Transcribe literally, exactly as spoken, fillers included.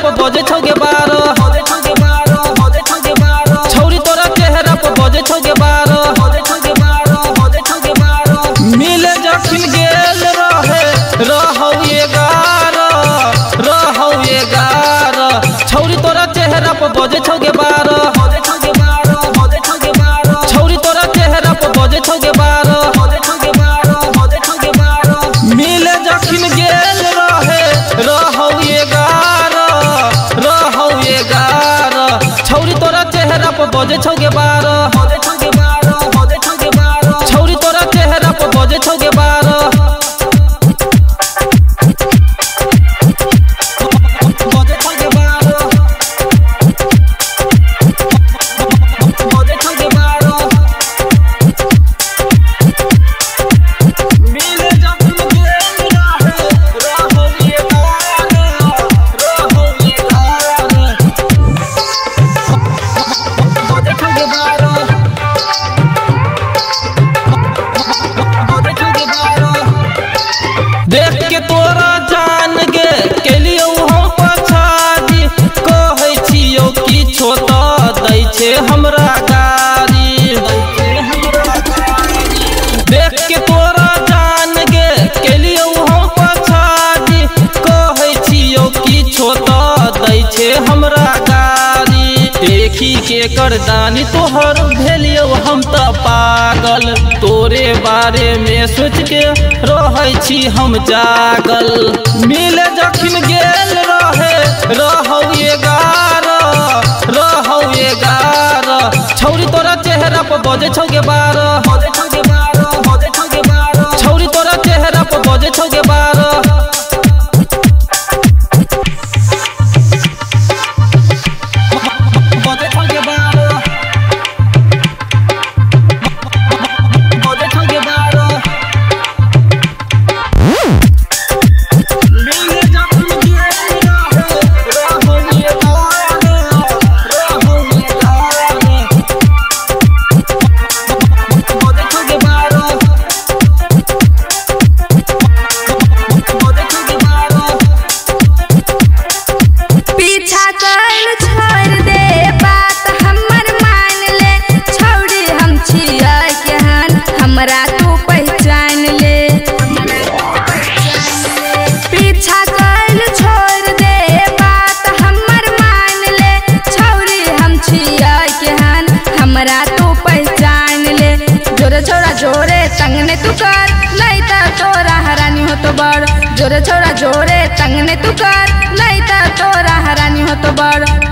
पर बजे छौगे बारह, छौरी तोरा चेहरा पर बजे छौगे बारह, मिले जखिन गेल रहे रहौ एगारह, रहौ एगारह, छौरी तोरा चेहरा पर बजे छौगे बारह, छौरी तोरा चेहरा पर बजे छौगे बारह, मिले जखिन गेल रहे रहौ एगारह, रहौ एगारह, छौरी तोरा चेहरा पर बजे छौगे बारह, छौरी तोरा चेहरा पर बजे छौगे बारह। देख के तोरा जान गे केलियो हम पछादी, कहै छियो किछो त दै छै हमरा गारी, देख के तोरा जान गे केलियो हम पछादी, कहै छियो किछो त दै छै हमरा गारी, देखी के करदानी तोहर भेलियो हम त पागल, तोरे बारे में सोच के रहै छी हम जागल, मिले जखिन गेल रहे रहौ एगारह, रहौ एगारह, छौरी तोरा चेहरा पर बजे छौगे बारह, छौरी तोरा चेहरा पर बजे छौगे बारह। हमरा तू पहचान ले, पीछा कैल छोड़ दे बात हमर मान ले, छौरी हम छियै केहन हमरा तू पहचान ले, जोरे छोरा जोरे तंगने तू कर नहीं त तोरा हरानी हो तो बड़, जोरे छोरा जोरे तंगने तू कर नहीं त तोरा हरानी हो तो बड़।